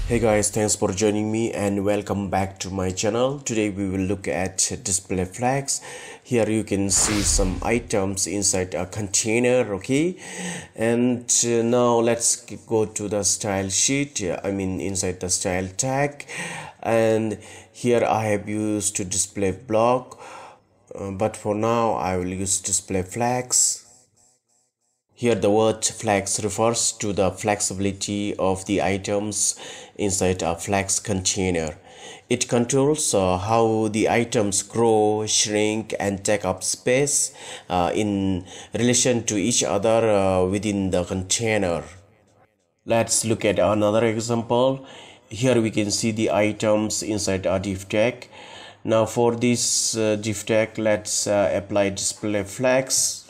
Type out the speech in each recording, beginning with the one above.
Hey guys, thanks for joining me and welcome back to my channel. Today we will look at display flags. Here you can see some items inside a container, okay? And now let's go to the style sheet. Inside the style tag, and here I have used to display block, but for now I will use display flags. Here the word flags refers to the flexibility of the items inside a flags container. It controls how the items grow, shrink and take up space in relation to each other within the container. Let's look at another example. Here we can see the items inside a div tag. Now for this div tag, let's apply display flags.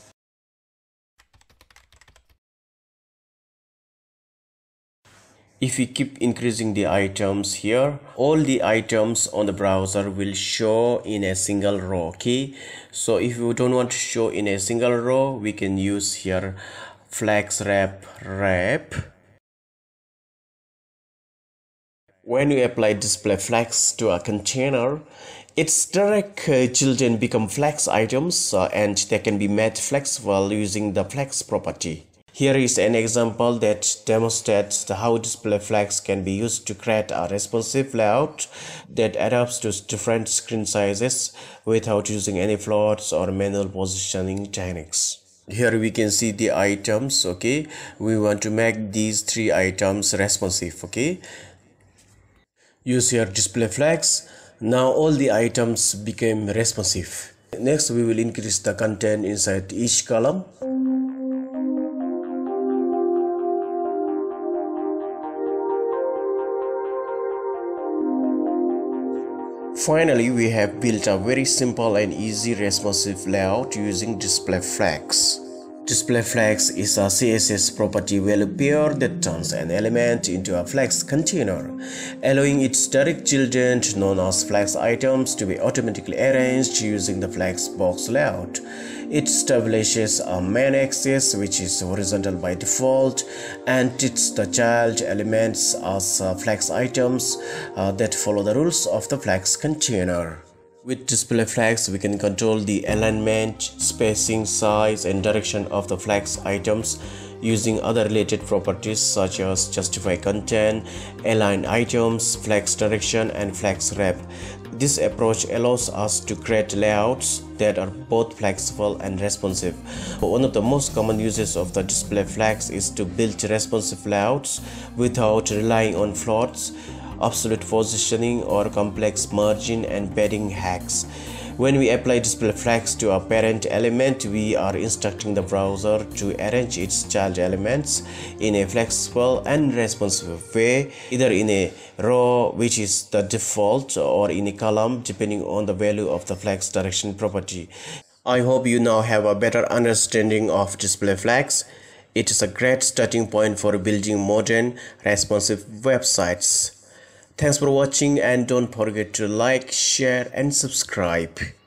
If we keep increasing the items here, all the items on the browser will show in a single row, okay? So if we don't want to show in a single row, we can use here flags wrap. When you apply display flags to a container, its direct children become flags items and they can be made flexible using the flags property. Here is an example that demonstrates how display flags can be used to create a responsive layout that adapts to different screen sizes without using any floats or manual positioning techniques. Here we can see the items, okay? We want to make these three items responsive, okay? Use here display flags. Now all the items became responsive. Next we will increase the content inside each column. Finally, we have built a very simple and easy responsive layout using display flags. Display flags is a CSS property value pair that turns an element into a flags container, allowing its direct children, known as flags items, to be automatically arranged using the flags box layout. It establishes a main axis, which is horizontal by default, and treats the child elements as flags items that follow the rules of the flags container. With display flags, we can control the alignment, spacing, size, and direction of the flags items using other related properties such as justify content, align items, flags direction, and flags wrap. This approach allows us to create layouts that are both flexible and responsive. One of the most common uses of the display flags is to build responsive layouts without relying on floats, absolute positioning, or complex margin and padding hacks. When we apply display flags to a parent element, we are instructing the browser to arrange its child elements in a flexible and responsive way, either in a row, which is the default, or in a column, depending on the value of the flags direction property. I hope you now have a better understanding of display flags. It is a great starting point for building modern, responsive websites. Thanks for watching, and don't forget to like, share and subscribe.